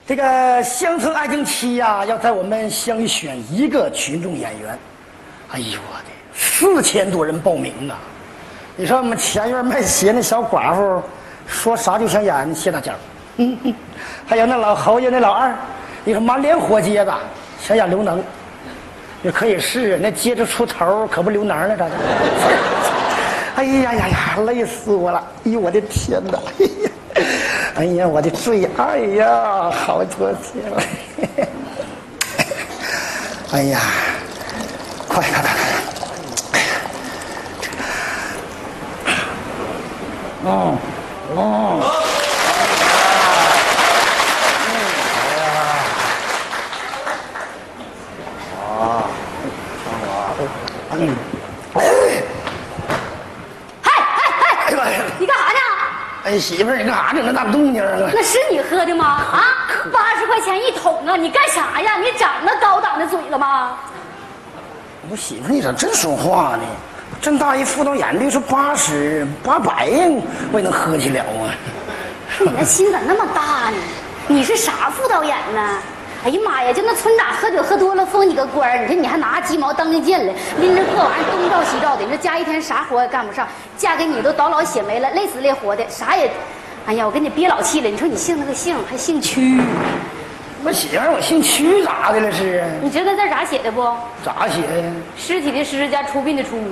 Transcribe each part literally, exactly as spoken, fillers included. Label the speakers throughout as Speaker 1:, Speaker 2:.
Speaker 1: 这个《乡村爱情七》呀，要在我们乡选一个群众演员。哎呦我的，四千多人报名啊！你说我们前院卖鞋那小寡妇，说啥就想演谢大脚，嗯嗯，还有那老侯爷那老二，你说满脸火疖子，想演刘能，也可以是那接着出头，可不刘能了，咋的？哎呀呀呀，累死我了！哎呦我的天哪！哎呀！哎呀，我的最爱呀，好多谢了！哎呀，快快快快！哦哦，啊，嗯，
Speaker 2: 嗨嗨嗨！
Speaker 1: 哎呀妈呀！
Speaker 2: 你干啥呢？
Speaker 1: 哎，媳妇儿，你干啥整那大动静啊？
Speaker 2: 那是你喝的吗？啊，八十块钱一桶啊！你干啥呀？你长那高档的嘴了吗？
Speaker 1: 我媳妇儿，你咋真说话呢？这大一副导演的说八十八百，我也能喝起了啊！
Speaker 2: 你那心咋那么大呢？你是啥副导演呢？哎呀妈呀！就那村长喝酒喝多了封你个官儿，你说你还拿鸡毛当令箭了，拎着这玩意儿东照西照的，你说家一天啥活也干不上，嫁给你都倒老血霉了，累死累活的，啥也，哎呀，我跟你憋老气了。你说你姓那个姓还姓屈，
Speaker 1: 我媳妇儿，我姓屈咋的了是？
Speaker 2: 你知道那字咋写的不？
Speaker 1: 咋写的？
Speaker 2: 尸体的尸加出殡的出。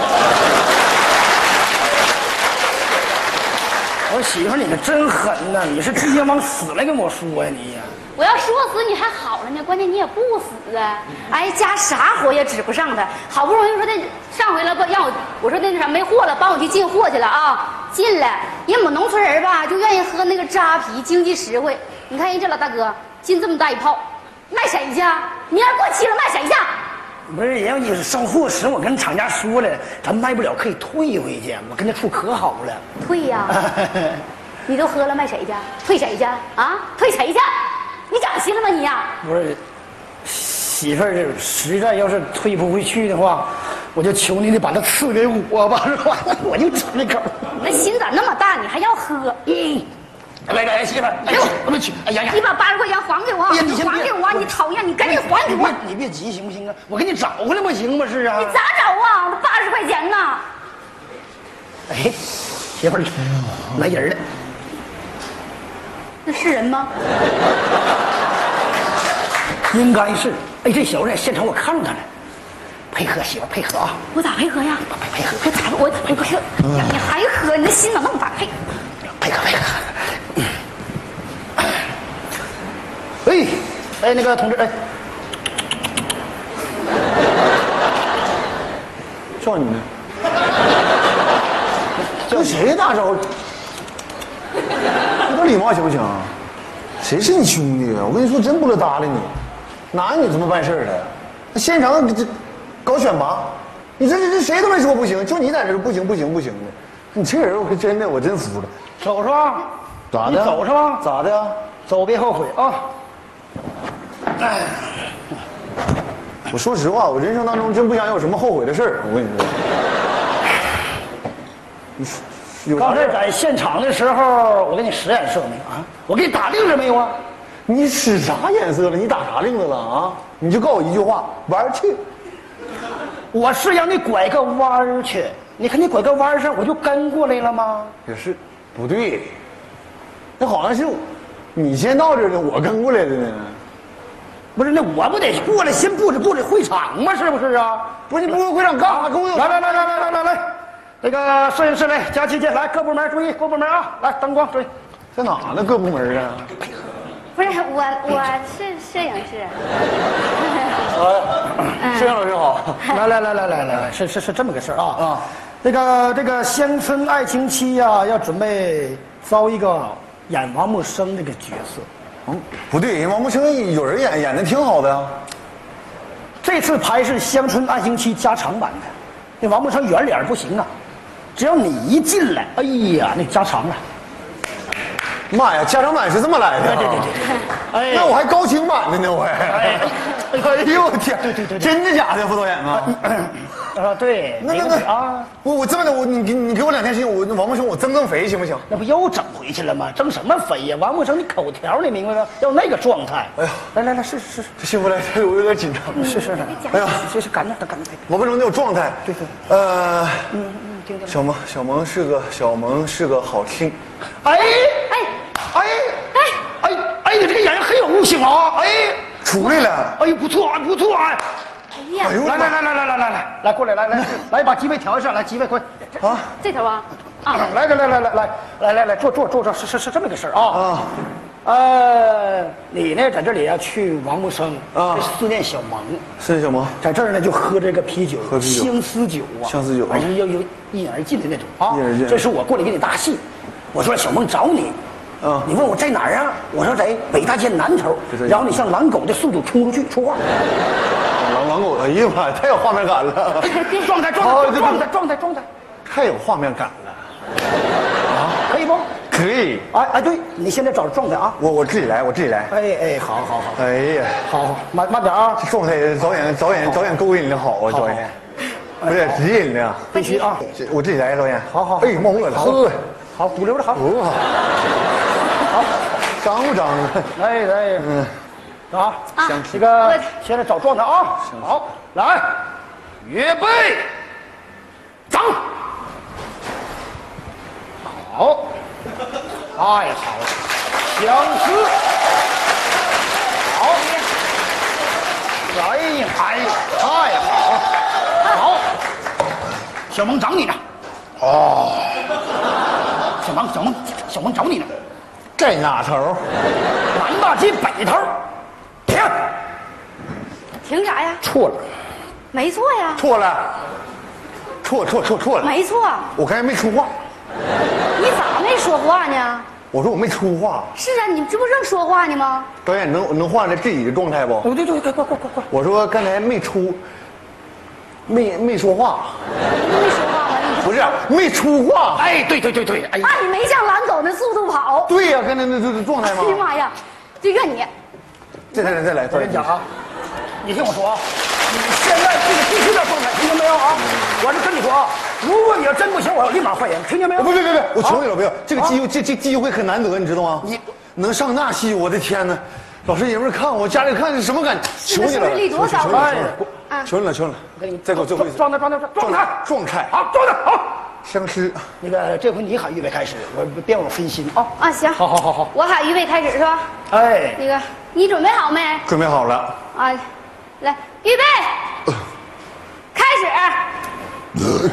Speaker 1: 我媳妇儿，你可真狠呐！你是直接往死了跟我说呀你呀！
Speaker 2: 我要说死你还好了呢，关键你也不死啊！哎，家啥活也指不上他，好不容易说那上回了不让我，我说那啥没货了，帮我去进货去了啊，进了。人我们农村人吧，就愿意喝那个扎啤，经济实惠。你看人这老大哥进这么大一炮，卖谁去？明儿过期了卖谁去？
Speaker 1: 不是，人家你上货时，我跟厂家说了，咱卖不了可以退回去，我跟他处可好了。
Speaker 2: 退呀！你都喝了卖谁去？退谁去？啊？退谁去？你长心了吗你呀？
Speaker 1: 不是，媳妇儿，实在要是退不回去的话，我就求你得把它赐给我吧，是吧？我就吃那口。
Speaker 2: 你那心咋那么大？你还要喝？
Speaker 1: 嗯。来来来，媳妇儿，哎呦，我们去！哎呀呀，
Speaker 2: 你把八十块钱还给我！
Speaker 1: 哎呀，你先
Speaker 2: 还给我！你讨厌，你赶紧还给我！
Speaker 1: 你别急行不行啊？我给你找回来不行吗？是啊。
Speaker 2: 你咋找啊？那八十块钱呢？
Speaker 1: 哎，媳妇儿，来人了。
Speaker 2: 那是人吗？
Speaker 1: 应该是。哎，这小子在现场我看着他了，配合媳妇配合啊！
Speaker 2: 我咋配合呀？
Speaker 1: 配合，
Speaker 2: 我咋我我不是？你还喝？你那心咋那么大？配
Speaker 1: 配合配合。哎哎，那个同志，哎，
Speaker 3: 叫你呢？跟谁打招呼？有点礼貌行不行？谁是你兄弟啊？我跟你说，真不乐搭理你，哪有你这么办事的？那现场这搞选拔，你这这这谁都没说不行，就你在这不行不行不行的。你这人我可真的我真服了。
Speaker 1: 走是吧？
Speaker 3: 咋的？
Speaker 1: 你走是吧？
Speaker 3: 咋的呀？
Speaker 1: 走别后悔啊！哎，
Speaker 3: 我说实话，我人生当中真不想有什么后悔的事儿。我跟你说，你有
Speaker 1: 刚才在现场的时候，我给你使眼色没有啊？我给你打令了没有啊？
Speaker 3: 你使啥眼色了？你打啥令子了啊？你就告诉我一句话，玩儿去。
Speaker 1: 我是让你拐个弯儿去，你看你拐个弯儿上，我就跟过来了吗？
Speaker 3: 也是，不对，那好像是你先到这儿的，我跟过来的呢。
Speaker 1: 不是，那我不得过来先布置布置会场吗？是不是啊？
Speaker 3: 不是你布置会场干啥？跟我有
Speaker 1: 来来来来来来来来，那个摄影师来，佳琪姐来，各部门注意，各部门啊，来灯光注意，
Speaker 3: 在哪呢？各部门啊？
Speaker 2: 不是我，我是摄影师。
Speaker 3: 呃，摄影老师好。
Speaker 1: 来来来来来来，是是是这么个事儿啊啊，这个这个乡村爱情七呀，要准备招一个演王木生这个角色。
Speaker 3: 嗯，不对，王木生有人演演的挺好的呀。
Speaker 1: 这次拍是《乡村爱情七》加长版的，那王木生圆脸不行啊，只要你一进来，哎呀，那加长了。
Speaker 3: 妈呀，加长版是这么来的、啊？
Speaker 1: 对对对对。
Speaker 3: 哎，那我还高清版的呢，我还。
Speaker 1: 哎，
Speaker 3: 哎呦我天！
Speaker 1: 对对对，
Speaker 3: 真的假的，副导演啊？
Speaker 1: 啊，对，
Speaker 3: 那那
Speaker 1: 那个
Speaker 3: 那
Speaker 1: 啊，
Speaker 3: 我我这么的，我你你给我两天时间，我王木生我增增肥行不行？
Speaker 1: 那不又整回去了吗？整什么肥呀？王木生，你口条你明白吗？要那个状态。
Speaker 3: 哎呀，
Speaker 1: 来来来，试试试，
Speaker 3: 这幸福来，我有点紧张。
Speaker 1: 试试试。
Speaker 3: 哎呀，
Speaker 1: 这是赶着，赶着。
Speaker 3: 王木生那种状态，
Speaker 1: 对对，
Speaker 3: 呃，
Speaker 1: 嗯嗯，听听。
Speaker 3: 小萌小萌是个小萌是个好青，
Speaker 1: 哎
Speaker 2: 哎
Speaker 1: 哎哎哎哎，你这个演员很有悟性啊！哎，
Speaker 3: 出来了，
Speaker 1: 哎呦，不错不错哎。
Speaker 2: 哎呀
Speaker 3: 哎，呦，
Speaker 1: 来来来来来来来来来过来来来来把机位调一下，来机位快
Speaker 3: 啊
Speaker 2: 这头啊啊，
Speaker 1: 来来来来来来来来来坐坐坐坐是是是这么个事儿啊
Speaker 3: 啊，
Speaker 1: 呃，你呢在这里要去王木生
Speaker 3: 啊
Speaker 1: 这思念小萌，
Speaker 3: 是小萌，
Speaker 1: 在这儿呢就喝这个啤酒，
Speaker 3: 喝啤酒
Speaker 1: 相思酒啊，
Speaker 3: 相思酒啊
Speaker 1: 而且要有一饮而尽的那种啊
Speaker 3: 一饮而尽
Speaker 1: 这是我过来给你搭戏，我说小萌找你。
Speaker 3: 啊
Speaker 1: 你问我在哪儿啊？我说在北大街南头
Speaker 3: 北大，街
Speaker 1: 然后你像狼狗的速度冲出去说话，
Speaker 3: 狼狼狗，哎呀妈呀，太有画面感了，
Speaker 1: 状态状
Speaker 3: 好这个
Speaker 1: 态状态状态状态，
Speaker 3: 太有画面感了，
Speaker 1: 可以不？
Speaker 3: 可以，
Speaker 1: 哎哎，对你现在找状态啊！
Speaker 3: 我我自己来，我自己来，
Speaker 1: 哎哎，好好好，
Speaker 3: 哎呀，
Speaker 1: 好好慢慢点啊！
Speaker 3: 这状态导演导演导演勾引的好啊，导演，不是指引的，
Speaker 1: 必须啊！
Speaker 3: 这我自己来，导演，
Speaker 1: 好好，
Speaker 3: 哎，冒热了，
Speaker 1: 好
Speaker 3: 喝，
Speaker 1: 好鼓溜着好，
Speaker 3: 哦，
Speaker 1: 好，
Speaker 3: 张不张？
Speaker 1: 来来，
Speaker 3: 嗯，
Speaker 1: 啊，
Speaker 2: 啊
Speaker 1: 这个现在找状态啊！好，来，预备，涨，好，太好了，相思，好，哎呀哎呀，太好了，好，小萌找你呢，哦，小萌小萌小萌找你呢。
Speaker 3: 在哪头？
Speaker 1: 南大街北头，停，
Speaker 2: 停啥呀？
Speaker 1: 错了，
Speaker 2: 没错呀，
Speaker 3: 错了，错错错错了，
Speaker 2: 没错。
Speaker 3: 我刚才没出话，
Speaker 2: 你咋没说话呢？
Speaker 3: 我说我没出话，
Speaker 2: 是啊，你这不正说话呢吗？
Speaker 3: 导演能能换着自己的状态不？
Speaker 1: 哦对对对，快快快快，
Speaker 3: 我说刚才没出，没没说话，
Speaker 2: 你没说话吗？你
Speaker 3: 不是没出话。
Speaker 1: 哎对对对对，哎
Speaker 2: 啊，你没像狼狗那速度跑。
Speaker 3: 对呀、刚才那这这状态吗
Speaker 2: 哎？呀妈呀，对着你，
Speaker 3: 再再来再来，
Speaker 1: 我跟你讲啊，你听我说啊，你现在这个必须的状态，听见没有啊？我是跟你说啊，如果你要真不行，我要立马换人，听见没有？
Speaker 3: 不别别别，我求你了，不要，这个机
Speaker 1: 啊
Speaker 3: 会这这机会很难得，你知道吗？
Speaker 1: 你
Speaker 3: 能上那戏，我的天哪！老师爷们儿看我，家里看是什么感觉？求你了，
Speaker 2: 是不是力多少
Speaker 3: 求你了，
Speaker 1: 哎
Speaker 2: 啊
Speaker 3: 求你了，求你了，
Speaker 1: 我跟你
Speaker 3: 再给我最后一次
Speaker 1: 状态状态状态
Speaker 3: 状态，
Speaker 1: 好状态好。
Speaker 3: 相思，
Speaker 1: 那个这回你喊预备开始，我别让我分心啊！
Speaker 2: 啊，行，
Speaker 1: 好好好好，
Speaker 2: 我喊预备开始是吧？
Speaker 1: 哎，
Speaker 2: 那个，你准备好没？
Speaker 3: 准备好了，
Speaker 2: 啊，来，预备，开始。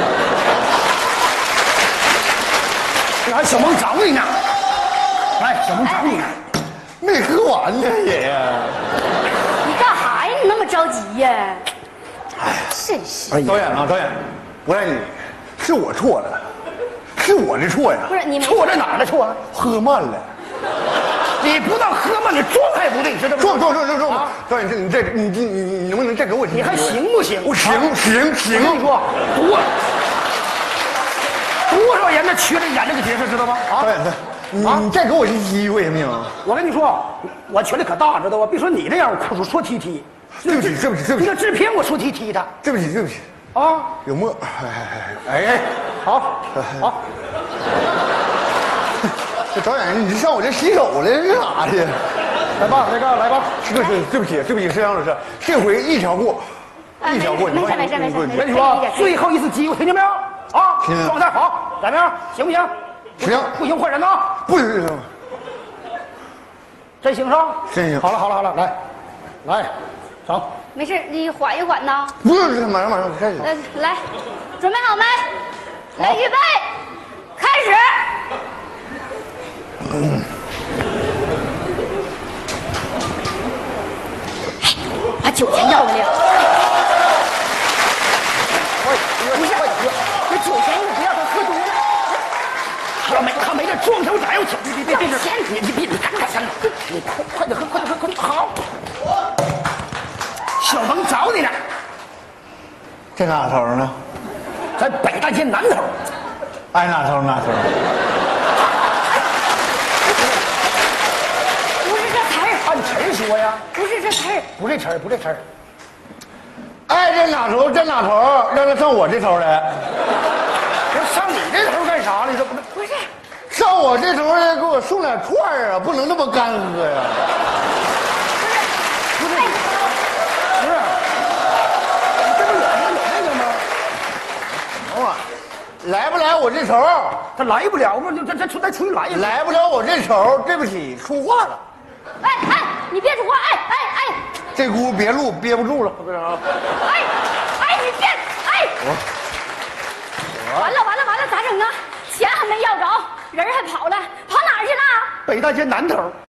Speaker 1: 来小萌找你呢，来小萌找你呢。
Speaker 3: 没喝完呢，爷爷。
Speaker 2: 你干啥呀？你那么着急呀？哎，真是。
Speaker 1: 哎呀
Speaker 3: 导演啊，导演，我让你，是我错了，是我的错呀。
Speaker 2: 不是你没
Speaker 1: 错在哪儿了？错啊！
Speaker 3: 喝慢了，
Speaker 1: 你不但喝慢，你状态不对，知道吗？
Speaker 3: 撞撞撞撞撞
Speaker 1: 啊！
Speaker 3: 导演，这你再你你你你能不能再给我机会？
Speaker 1: 你还行不行？
Speaker 3: 我行行行。
Speaker 1: 我跟你说，多多少人呢缺着演这个角色，知道吗？啊！
Speaker 3: 导演，你
Speaker 1: 啊
Speaker 3: 你再给我一机会行不行？
Speaker 1: 我跟你说，我权力可大，知道吧？别说你这样，我说说踢踢。
Speaker 3: 对不起对不起对不起
Speaker 1: 那个制片我说踢踢他
Speaker 3: 对不起对不起，
Speaker 1: 啊！
Speaker 3: 有沫。哎哎哎，
Speaker 1: 好，好，
Speaker 3: 这导演，你上我这洗手来是啥的？
Speaker 1: 来吧，那个来吧。
Speaker 3: 是是，对不起对不起，摄像老师，这回一条过，
Speaker 2: 啊
Speaker 3: 一条过。
Speaker 2: 没事没事没事
Speaker 3: 你
Speaker 2: 没事
Speaker 1: 我跟你说，最后一次机会，听见没有？啊，
Speaker 3: 听见
Speaker 1: 状态好，怎么样？行不行？
Speaker 3: 行
Speaker 1: 不行换人啊！
Speaker 3: 不是
Speaker 1: 真行上？
Speaker 3: 真行
Speaker 1: 好了好了好了，来，来，走。
Speaker 2: 没事，你缓一缓呐。
Speaker 3: 不是马上马上开始。
Speaker 2: 来来，准备好没？来，预备，开始。把酒钱要回来。不是，这酒钱你不要，他喝多了。
Speaker 1: 他没他没这状态，我咋要酒？别别别别！
Speaker 2: 要钱
Speaker 1: 你你别你太深了，你快快点喝，快点喝，快点好。小萌找你呢，
Speaker 3: 在哪头呢？
Speaker 1: 在北大街南头。
Speaker 3: 挨哪头哪头？
Speaker 2: 不是这词儿，
Speaker 1: 按词儿说呀，
Speaker 2: 不是这词儿，
Speaker 1: 不是词儿，不是词儿。
Speaker 3: 爱这哪头这哪头，让他上我这头来。
Speaker 1: 这上你这头干啥呢？这不是
Speaker 2: 不是，
Speaker 3: 上我这头来给我送点串儿啊，不能那么干喝呀。
Speaker 1: 不是，不是，这不有有那个吗？
Speaker 3: 行啊，来不来我这头？
Speaker 1: 他来不了，不是这这这再出去来一
Speaker 3: 来不了我这头，对不起，出话了。
Speaker 2: 哎哎，你别说话，哎哎哎，
Speaker 3: 这轱别录，憋不住了。
Speaker 2: 哎哎，你别哎，完了完了完了，咋整啊？钱还没要着，人还跑了，跑哪儿去了？
Speaker 1: 北大街南头。